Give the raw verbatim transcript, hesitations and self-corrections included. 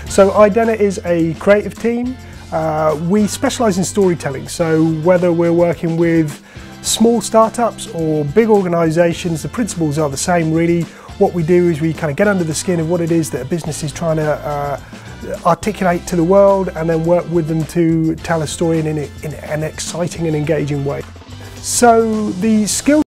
So Idenna is a creative team. Uh, we specialise in storytelling, so whether we're working with small startups or big organisations, the principles are the same really. What we do is we kind of get under the skin of what it is that a business is trying to uh, articulate to the world, and then work with them to tell a story in, in, in an exciting and engaging way. So the skills